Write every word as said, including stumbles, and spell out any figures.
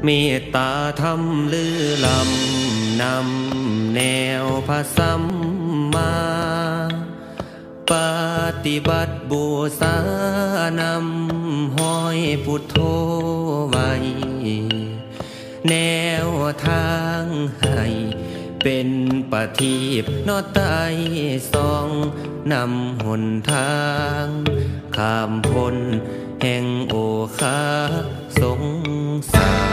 เมตตาธรรมลือลำนำแนวพระสัมมาปฏิบัติบูชานำห้อยพุทโธไว้แนวทางให้เป็นปฏิบนอไตสองนำหนทางข้ามพ้นแห่งโอคาสงสาร